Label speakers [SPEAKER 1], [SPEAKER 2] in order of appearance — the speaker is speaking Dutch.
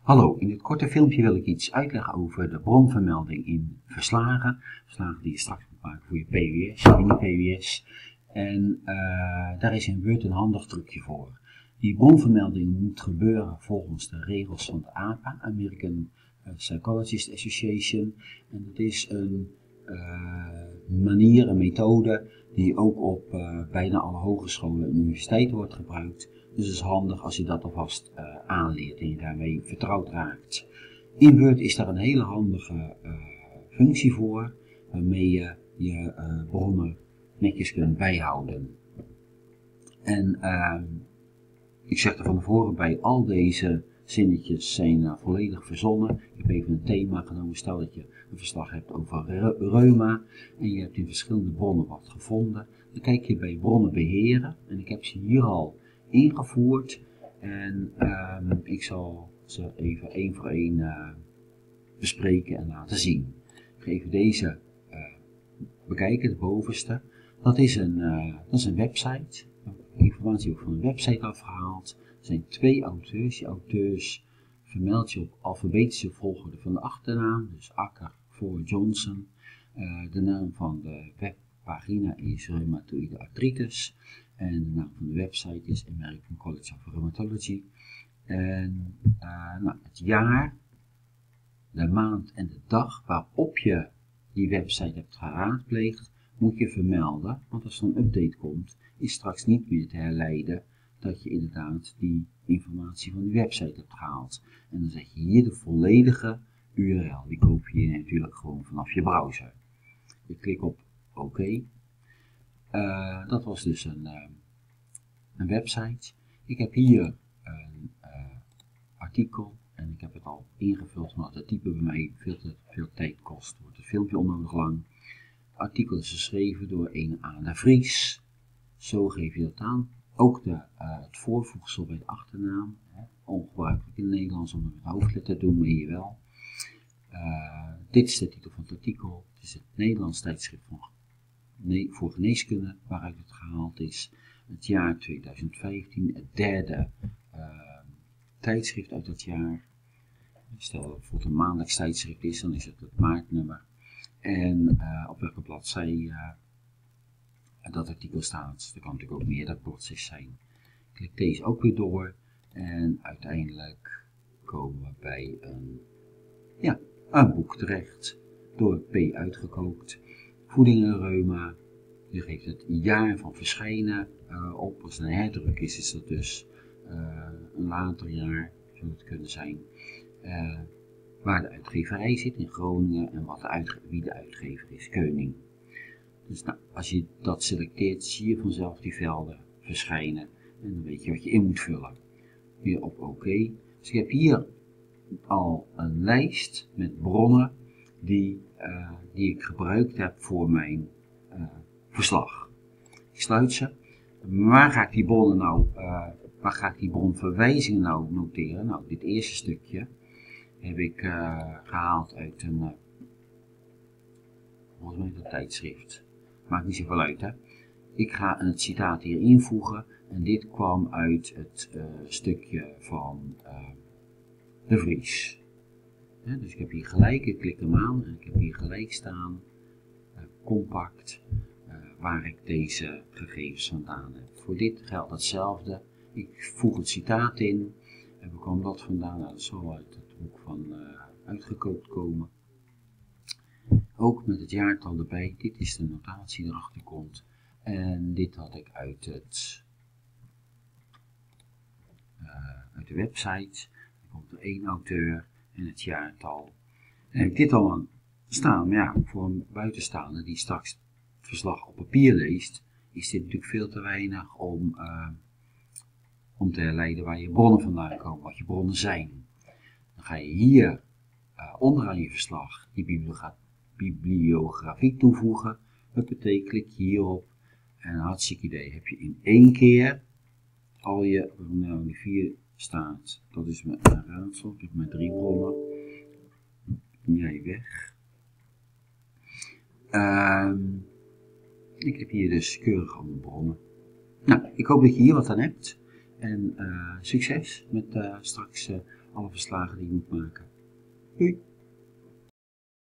[SPEAKER 1] Hallo, in dit korte filmpje wil ik iets uitleggen over de bronvermelding in verslagen. Verslagen die je straks moet maken voor je PWS, je mini-PWS. En daar is in Word een handig trucje voor. Die bronvermelding moet gebeuren volgens de regels van de APA, American Psychologist Association. En dat is een manier, een methode die ook op bijna alle hogescholen en universiteiten wordt gebruikt. Dus het is handig als je dat alvast aanleert en je daarmee vertrouwd raakt. In Word is daar een hele handige functie voor, waarmee je je bronnen netjes kunt bijhouden. En ik zeg er van tevoren bij, al deze zinnetjes zijn volledig verzonnen. Ik heb even een thema genomen. Stel dat je een verslag hebt over reuma en je hebt in verschillende bronnen wat gevonden. Dan kijk je bij bronnen beheren en ik heb ze hier al ingevoerd en ik zal ze even één voor één bespreken en laten zien. Ik ga even deze bekijken, de bovenste. Dat is een website. Informatie ook van een website afgehaald. Er zijn 2 auteurs. Die auteurs vermeld je op alfabetische volgorde van de achternaam. Dus Acker voor Johnson. De naam van de webpagina is Reumatoïde Arthritis. En de naam van de website is American College of Rheumatology. En het jaar, de maand en de dag waarop je die website hebt geraadpleegd, moet je vermelden. Want als er een update komt, is straks niet meer te herleiden dat je inderdaad die informatie van die website hebt gehaald. En dan zet je hier de volledige URL. Die kopieer je natuurlijk gewoon vanaf je browser. Je klikt op OK. Dat was dus een website. Ik heb hier een artikel en ik heb het al ingevuld, omdat het typen bij mij veel te veel tijd kost. Wordt het filmpje onnodig lang. Het artikel is geschreven door een A. de Vries. Zo geef je dat aan. Ook het voorvoegsel bij de achternaam. Ongebruikelijk in het Nederlands om het met hoofdletter te doen, maar hier wel. Dit is de titel van het artikel. Het is het Nederlands tijdschrift voor geneeskunde waaruit het gehaald is. Het jaar 2015, het derde tijdschrift uit dat jaar. Stel dat het bijvoorbeeld een maandelijks tijdschrift is, dan is het maartnummer. En op welke bladzij dat artikel staat. Er kan natuurlijk ook meerdere bladzijden zijn. Ik klik deze ook weer door en uiteindelijk komen we bij een boek terecht. Door P. uitgekookt. Voeding en reuma. Je geeft het jaar van verschijnen op. Als het een herdruk is, is dat dus een later jaar, zou het kunnen zijn. Waar de uitgeverij zit in Groningen en wie de uitgever is, Keuning. Dus als je dat selecteert, zie je vanzelf die velden verschijnen en dan weet je wat je in moet vullen. Weer op OK. Dus ik heb hier al een lijst met bronnen die ik gebruikt heb voor mijn verslag. Ik sluit ze. Waar ga ik die bronnen waar ga ik die bronverwijzingen nou noteren? Nou, dit eerste stukje heb ik gehaald uit volgens mij een tijdschrift. Maakt niet zoveel uit, hè. Ik ga het citaat hier invoegen en dit kwam uit het stukje van de Vries. Dus ik heb hier gelijk, ik klik hem aan en ik heb hier gelijk staan, compact, waar ik deze gegevens vandaan heb. Voor dit geldt hetzelfde. Ik voeg het citaat in en waar kwam dat vandaan? Nou, dat zal uit het boek van uitgekookt komen. Ook met het jaartal erbij. Dit is de notatie die erachter komt. En dit had ik uit de website. Er komt er 1 auteur en het jaartal. En heb ik dit al aan staan. Maar ja, voor een buitenstaander die straks het verslag op papier leest, is dit natuurlijk veel te weinig om te herleiden waar je bronnen vandaan komen, wat je bronnen zijn. Dan ga je hier onderaan je verslag die bibliografie toevoegen. Dat betekent, klik je hierop en een hartstikke idee. Heb je in 1 keer al je, nou die 4 staat, dat is een raadsel. Ik heb maar 3 bronnen. Jij weg. Ik heb hier dus keurig allemaal bronnen. Nou, ik hoop dat je hier wat aan hebt. En succes met straks alle verslagen die je moet maken. Doei!